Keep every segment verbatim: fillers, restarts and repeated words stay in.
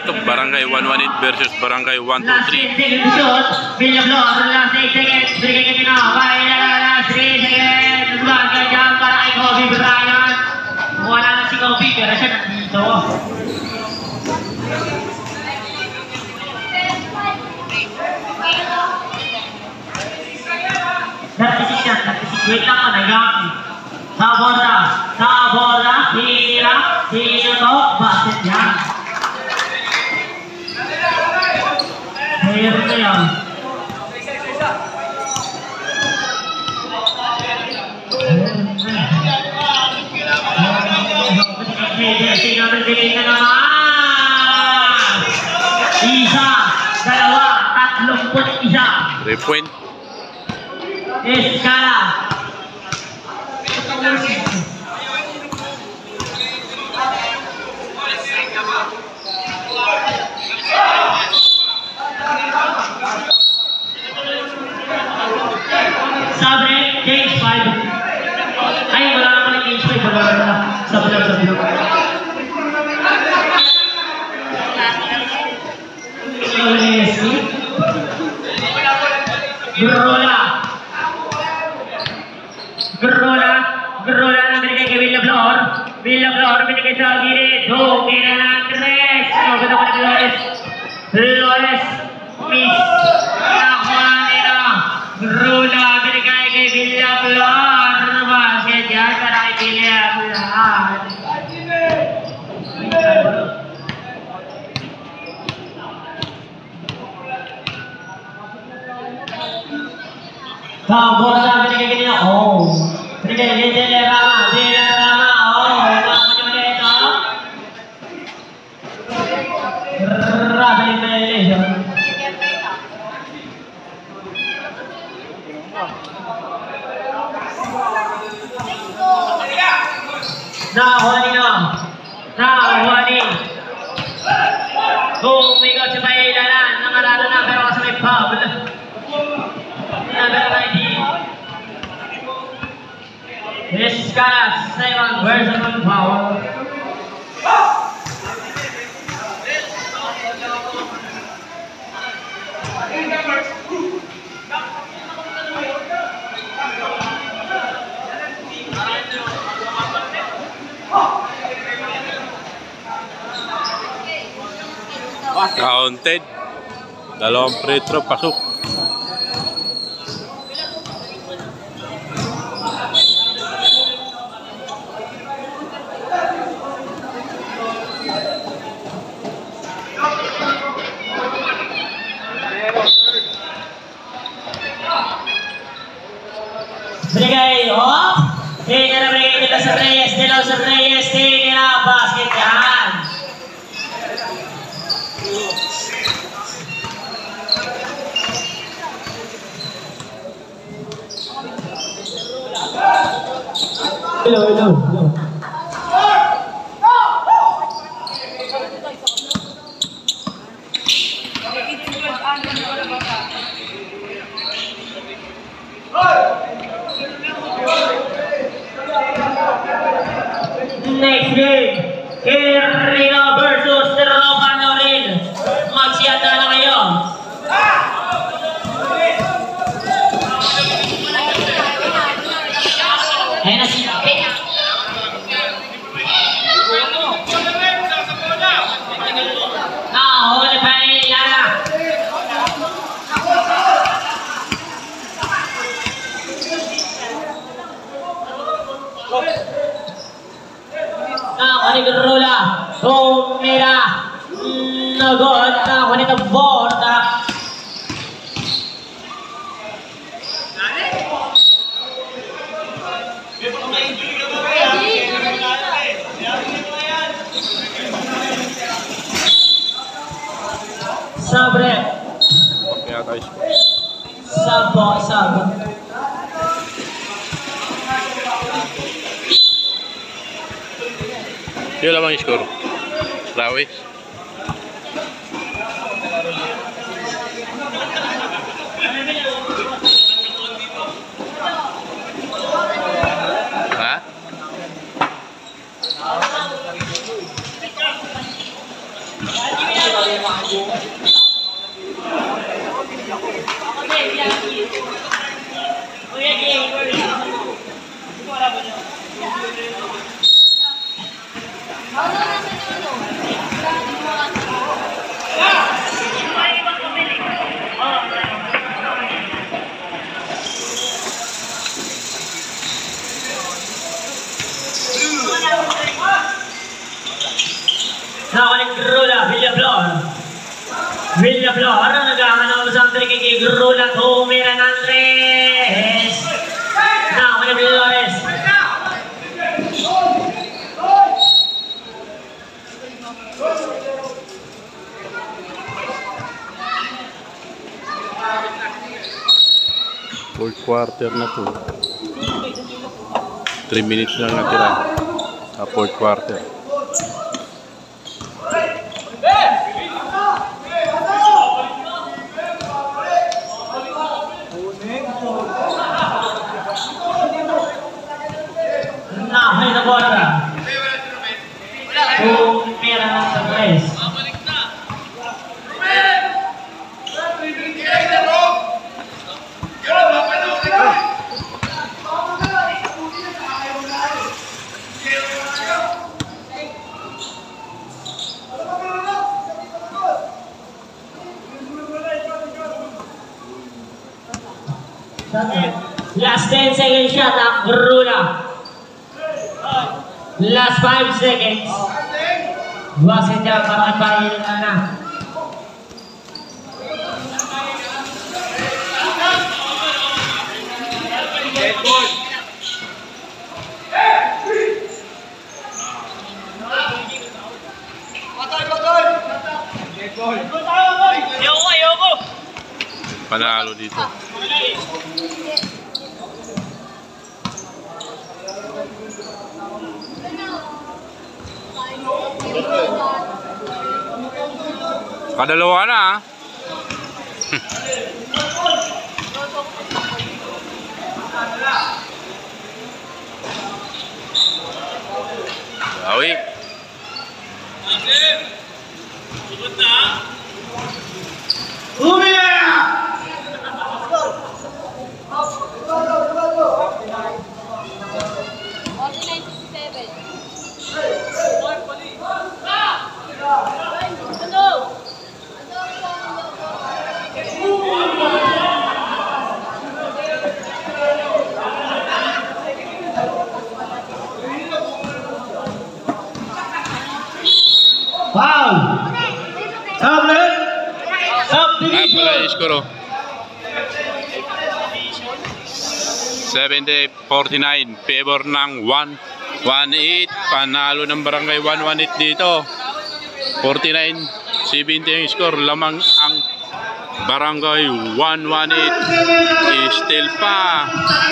set of Barangay one one eight versus Barangay one two three. Wala na si Kobe, pero siya nandito. thirty-six yan, thirty-six. Wait lang ko, nag-gami. Sa borda, sa borda, hira, sino to? Basket yan. Hira na yan. Sino nagbiling na naman? Isa, dalawa, tatlumput isa. three point. Eskala. Sabre, James five. Ay, wala naman ng James five. Wala naman. Sabi lang, sabi lang. Gerola. Gerola. Gerola na binigay kay Villa Flor. Villa Flor binigay sa gilid. Do, kira na tres. Ano ba naman Flores? Flores. Miss. Nakuha nila. Gerola binigay kay Villa Flor. Basket yan para kay Villa Flor. Kabur sa binigay kanina. Oh. Binigay kay Dele Rama. Dele Rama. Oh. Nakakanya mo ito. Rabaling violation. Nakakuha nila. Nakakuha ni. Humigot sa pailalan. Nangarado na pero kasi may foul. Discuss Simon versus on power. Counted. Dalawang free throw pasok. Binigay off. Hindi na binigay nila sa Reyes. Nila sa Reyes. Hindi nila basket yan. Hello, hello, hello. Next game, Irina versus Romanoril. Magsiyata na kayo. Ayun na si Pena. Nakahuli pa yung Lara. Nakahuli Gerola. Tumira. Nagod. Nakahuli na Borda. Sabre. Kaya tayo. Sabo, sabo. Sino lamang score? Rawis. Ha? Nakalik Grula, Villaflor. Villaflor, naghahanap sa atin kay Grula, tumiran Andres. Nakalik Flores. Fourth quarter na to. three minutes lang natira sa fourth quarter. Nahay na bola. Tumira ng Andres. Last ten seconds shot ang Grula. Last five seconds. Dua saja para bayi na. Panalo dito. Kadalawa na ah. Bawi. Foul. Tablet. Ay pala yung score. seventy forty-nine favor ng one one eight. Panalo ng barangay one one eight dito. forty-nine seventy yung score. Lamang ang barangay one one eight. Still pa.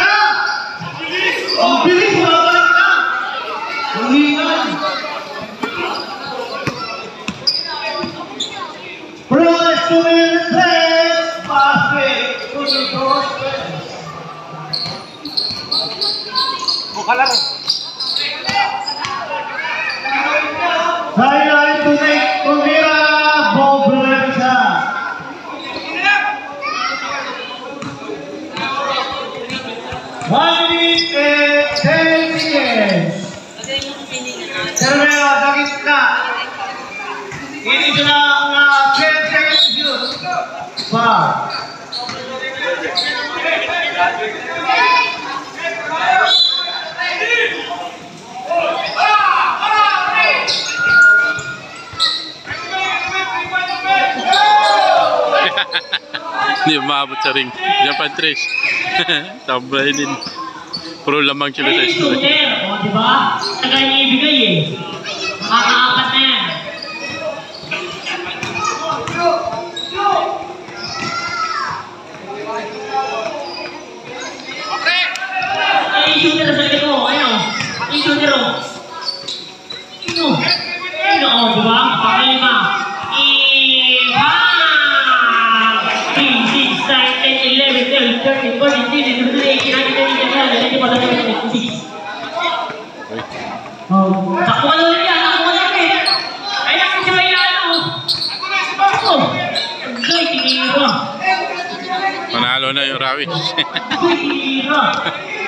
Flores to the press. Basket to the press. Bukalan. Sideline to the Tumira Bobrecha. One minute and ten seconds. Termino sa gitna. Ini sudah uh, ten seconds shoot. Foul. Hindi umabot sa ring. Japan Trace. Tambay din. Puro lamang sila sa school. O, diba? Tagay niya ibigay eh. Makakaapat na yan. Ay, shooter sa likod mo. Ayaw. Ay, shooter o. Ino. Ino, o, diba? Pakalima. Iba! three, six, nine, ten, eleven, twelve, thirteen, fourteen, fifteen, sixteen, eighteen, nineteen, twenty, twenty-one, twenty-two, twenty-three, twenty-four, twenty-five, Oh, takbo ka ulit yan. Takbo ka ulit eh. Ay, naku si Mayano. Oh. Nanalo na yung Rawis. Tira.